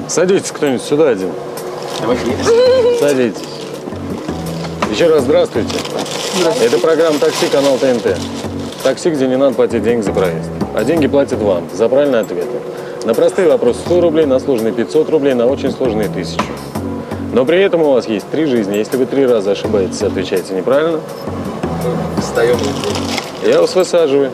Садитесь кто-нибудь сюда один. Давайте. Садитесь. Еще раз здравствуйте. Здравствуйте. Это программа «Такси», канал ТНТ. Такси, где не надо платить деньги за проезд. А деньги платят вам за правильные ответы. На простые вопросы 100 рублей, на сложные 500 рублей, на очень сложные 1000. Но при этом у вас есть 3 жизни. Если вы 3 раза ошибаетесь, отвечаете неправильно. Встаем. Я вас высаживаю.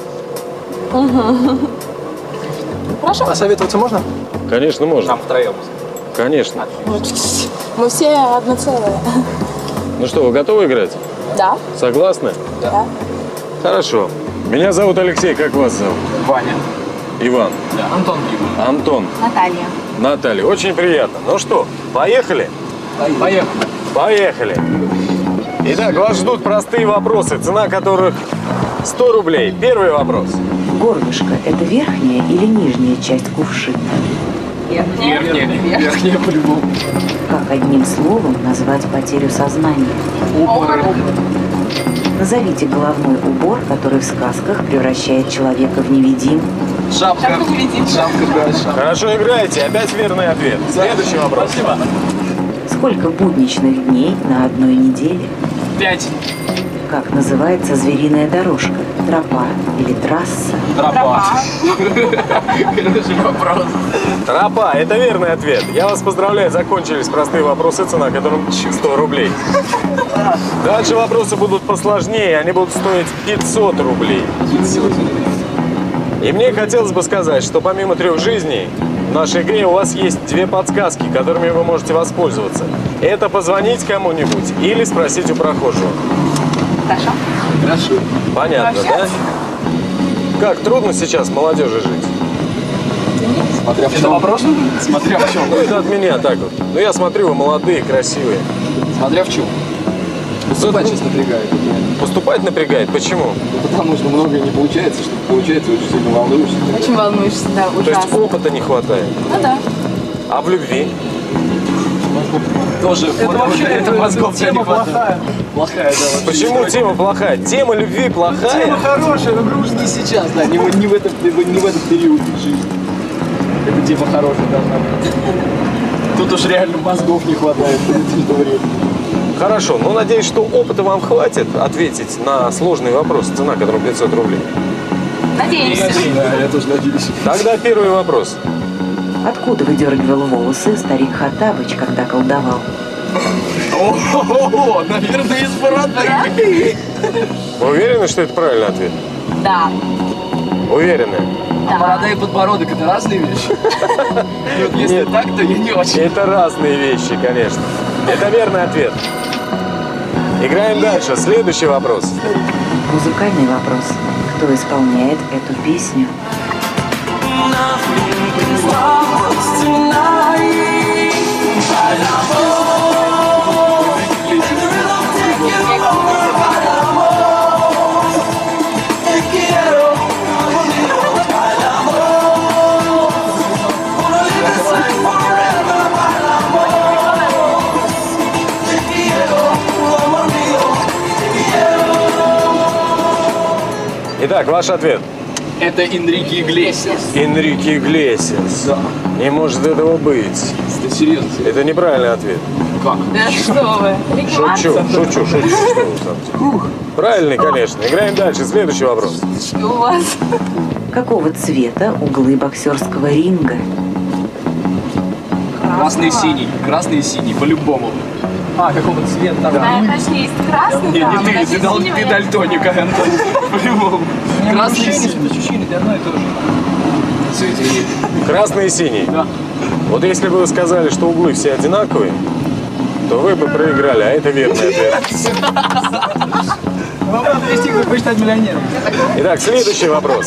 Хорошо. А советоваться можно? Конечно, можно. Нам втроем. Конечно. Мы все одно целое. Ну что, вы готовы играть? Да. Согласны? Да. Хорошо. Меня зовут Алексей. Как вас зовут? Ваня. Иван. Да. Антон. Антон. Наталья. Наталья. Очень приятно. Ну что, поехали? Поехали. Поехали. Итак, вас ждут простые вопросы, цена которых 100 рублей. Первый вопрос. Горлышко – это верхняя или нижняя часть кувшина? Верхняя по-любому. Как одним словом назвать потерю сознания? Обморок. Назовите головной убор, который в сказках превращает человека в невидимку. Шапка. Шапка. Хорошо играете. Опять верный ответ. Следующий вопрос. Спасибо. Сколько будничных дней на одной неделе? 5. Как называется звериная дорожка? Тропа или трасса? Тропа. Хороший вопрос. Тропа. Это верный ответ. Я вас поздравляю. Закончились простые вопросы, цена которым 100 рублей. Дальше вопросы будут посложнее. Они будут стоить 500 рублей. И мне хотелось бы сказать, что помимо 3 жизней, в нашей игре у вас есть 2 подсказки, которыми вы можете воспользоваться. Это позвонить кому-нибудь или спросить у прохожего. Хорошо. Хорошо. Понятно, да? Как трудно сейчас молодежи жить? Смотря в чем. Это вопрос? Смотря в чем. Ну, это от меня так вот. Ну, я смотрю, вы молодые, красивые. Смотря в чем. Поступать сейчас напрягает. Поступать напрягает? Почему? Ну, потому что многое не получается, что получается, очень сильно волнуешься. Очень волнуешься, да, То есть ужасно. опыта не хватает. Ну да. А в любви? Тоже. Это вообще это мозгов тема плохая. Плохая, да. Вообще. Почему тема плохая? Тема любви плохая? Тема хорошая, но грусть не сейчас, да, не в этот период жизни. Эта тема хорошая должна быть. Тут уж реально мозгов не хватает в это время. Хорошо, ну надеюсь, что опыта вам хватит ответить на сложный вопрос, цена которого 500 рублей. Надеемся. Да, я тоже надеюсь. Тогда первый вопрос. Откуда выдергивал волосы старик Хаттабыч, когда колдовал? О, наверное, из бороды. Вы уверены, что это правильный ответ? Да. Уверены? Да. Борода и подбородок — это разные вещи. Если так, то я не очень. Это разные вещи, конечно. Это верный ответ. Играем дальше. Следующий вопрос. Музыкальный вопрос. Кто исполняет эту песню? Итак, ваш ответ. Это Энрике Иглесиас. Энрике Иглесиас. Да. Не может этого быть. Это серьезно. Это неправильный ответ. Как? Да что вы? Шучу. Что вы там? Правильный, конечно. Играем дальше. Следующий вопрос. Что у вас? Какого цвета углы боксерского ринга? Красный и синий. Красный и синий, по-любому. А, какого цвета? Да, точнее, есть красный, Не, да, не ты синего нет. дальтоник, Антон. По-любому. Красный и синий. это одно и то же. Красный и синий. Да. Вот если бы вы сказали, что углы все одинаковые, то вы бы проиграли, а это верный ответ. Вам надо вести, как стать миллионером. Итак, следующий вопрос.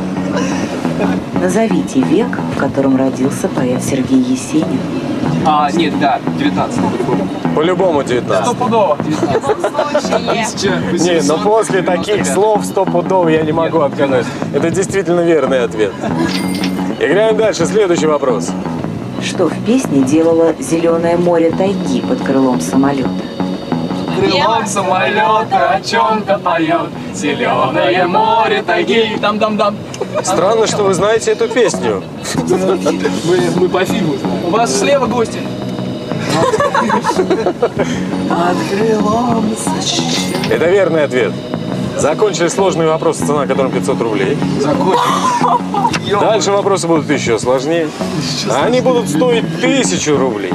Назовите век, в котором родился поэт Сергей Есенин. А, нет, да, 19 по-любому. По-любому 19. Стопудово. В случае. Не, но после таких слов стопудово я не могу отказать. Это действительно верный ответ. Играем дальше. Следующий вопрос. Что в песне делало зеленое море тайги под крылом самолета? крылом самолета о чем-то поет. Зеленое море, тайги, там-дам-дам. Странно, что вы знаете эту песню. Мы по фильму знаем. У вас слева гости. Это верный ответ. Закончили сложный вопрос, цена которым 500 рублей. Закончим. Дальше вопросы будут еще сложнее. Они будут стоить 1000 рублей.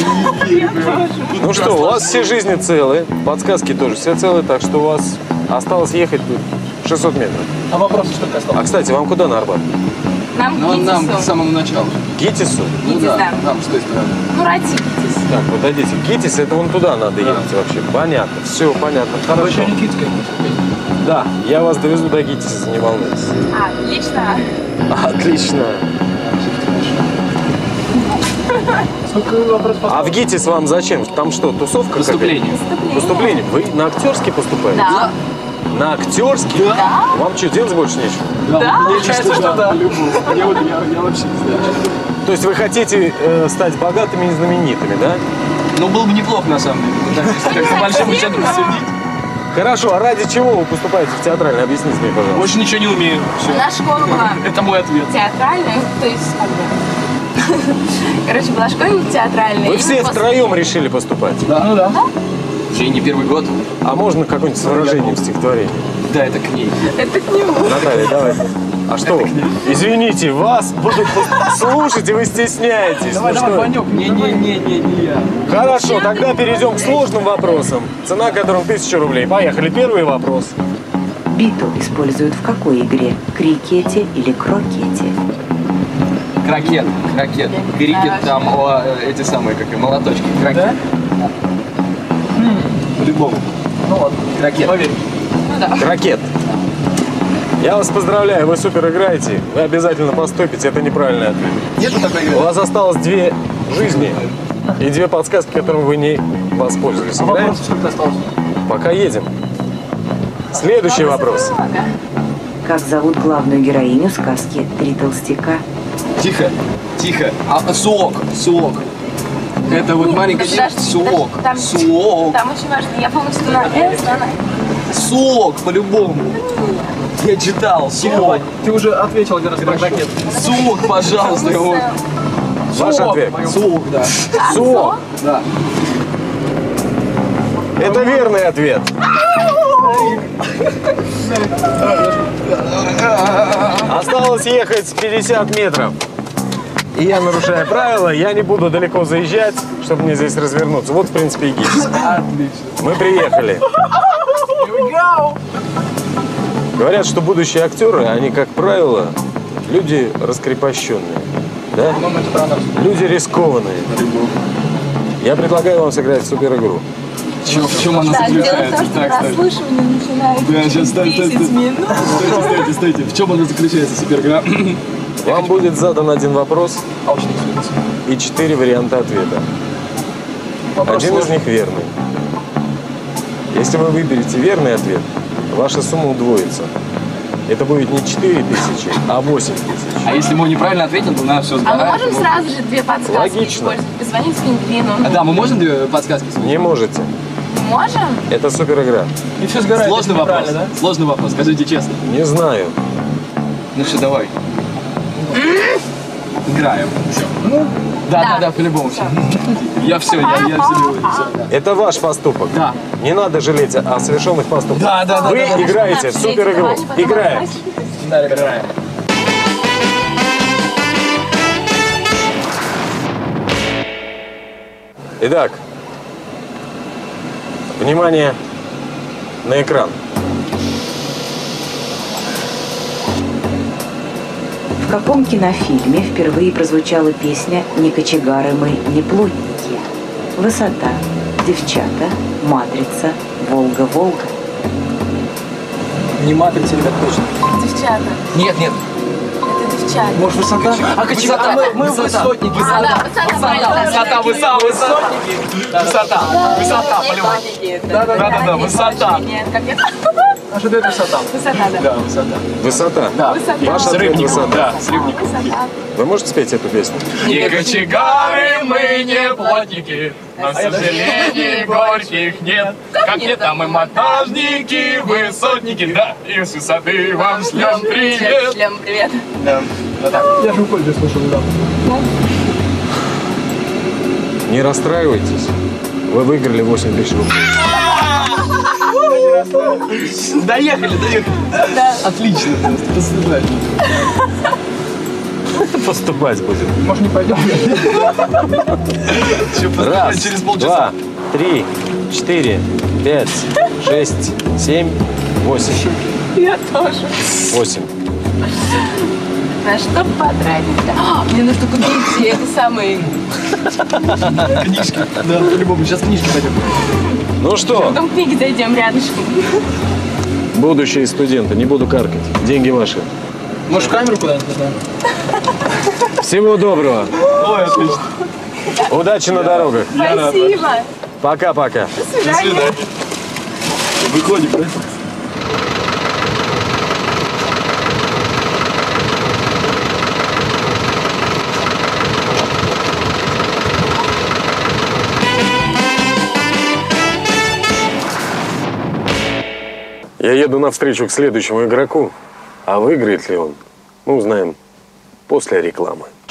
Ну что, у вас все жизни целые, подсказки тоже все целые, так что у вас осталось ехать тут 600 метров. А вопросы сколько осталось? А, кстати, вам куда на Арбат? Нам Но к нам к Гитису. самому началу. К Гитису? Ну Гитис, да, да. там с той стороны. Ну, ради Гитис. Так, подойдите. Гитис, это вон туда надо ехать вообще. Понятно, все понятно, хорошо. Еще Никитская. Да, я вас довезу до Гитиса, не волнуйтесь. Отлично. Отлично. Сколько вопросов А осталось? в ГИТИС вам зачем? Там что, тусовка? Поступление. какая-то? Поступление. Вы на актерский поступаете? Да. На актерский? Да. Вам что, делать больше нечего? Да. Получается, что да. Я вообще не знаю. То есть вы хотите стать богатыми и знаменитыми, да? Ну, было бы неплохо, на самом деле. Как по большому счету посудить. Хорошо, а ради чего вы поступаете в театральный? Объясните мне, пожалуйста. Больше ничего не умею. Все. Наша школа была Это мой ответ. театральная, то есть как бы... Короче, была школьная театральная. Вы и все после- втроем решили поступать? Да. Ну да. Уже не первый год. А можно какое-нибудь с выражением стихотворения? Да, это к ней. Это к нему. Наталья, давайте. А что вы? Извините, вас будут слушать, и вы стесняетесь. Давай, Ну давай, что? Ванек. Не я. Хорошо, тогда перейдем к сложным вопросам. Цена которым 1000 рублей. Поехали. Первый вопрос. Биту используют в какой игре? Крикете или крокете? Крокет. Крикет там, эти самые, как и молоточки. Крокет. Да? По-любому. Ну ладно. Крокет. Поверь. Ракет. Я вас поздравляю, вы супер играете. Вы обязательно поступите, это неправильный ответ. Нету такой У игры? вас осталось 2 жизни и 2 подсказки, которыми вы не воспользовались. А Играем? вопросов сколько осталось? Пока едем. Следующий вопрос. Как зовут главную героиню сказки «Три толстяка»? Тихо. Суок. Это вот маленькая девочка. Суок. Там очень важно. Я помню, что на «С», она... Суок, по-любому. Я читал. Суок. Ты уже ответил один раз про ракет. Суок, пожалуйста. его. Ваш ответ. Суок, да. Суок. Да. Это верный ответ. Осталось ехать 50 метров. И я, нарушая правила, я не буду далеко заезжать, чтобы мне здесь развернуться. Вот, в принципе, и ГИТИС. Отлично. Мы приехали. Говорят, что будущие актеры, они, как правило, люди раскрепощенные. Да? По-моему, это про нас. Люди рискованные. Я предлагаю вам сыграть в суперигру. В чем она Да, дело в заключается? том, что Так, кстати. прослушивание начинается Да, сейчас, стой. 10 минут. Стойте. В чем она заключается, супергра? Вам будет задан один вопрос и 4 варианта ответа. Один из них верный. Если вы выберете верный ответ, ваша сумма удвоится. Это будет не 4000, а 8000. А если мы неправильно ответим, то надо все А мы сгорать. можем сразу же 2 подсказки Логично. использовать? Позвонить пингвину. Да, мы можем 2 подсказки? Не можете. Можем? Это суперигра. И все сгорает. Сложный если вопрос. неправильно, Сложный вопрос, скажите честно. Не знаю. Ну что, давай. Играем. Все. Да, по-любому. Все. Я все, я все. Это ваш поступок. Да. Не надо жалеть о совершенных поступках. Да. Вы играете в суперигру. Играем. Да, играем. Итак, внимание на экран. В каком кинофильме впервые прозвучала песня «Не кочегары мы, не плотники»? «Высота», «Девчата», «Матрица», «Волга-Волга». Не матрица, ребят, точно. Девчата. Нет. Это девчата. Может, высота? А Высота. мы высотники. А, да, высота, Высота, по-любому. Да, высота. Нет, как это? А что это высота? Высота, да. Да, высота. Высота. Да. Ваш С ответ Рыбником, высота. да, с Рыбником. Высота. Вы можете спеть эту песню? Не кочегары мы не плотники, но, к сожалению, горьких нет. Как нет, там и монтажники, высотники, да, и с высоты вам шлем привет. Шлем привет. Да. Вот так. Я же в колледже слушал недавно. Не расстраивайтесь. Вы выиграли 8 тысяч рублей. Доехали. Да. Отлично. Поступать. Поступать будем. Может, не пойдем? Раз, Через полчаса. 2, 3, 4, 5, 6, 7, 8. Я тоже. 8. На что потратить? Мне нужно купить это самые... Книжки. Да, по-любому. Сейчас книжки пойдем. Ну что, Потом к книге зайдем рядышком. будущие студенты, не буду каркать. Деньги ваши. Может, в камеру куда-нибудь? Всего доброго. Ой, отлично. Удачи на дорогах. Спасибо. Пока-пока. До свидания. Выходим, да? Я еду навстречу к следующему игроку. А выиграет ли он, мы узнаем после рекламы.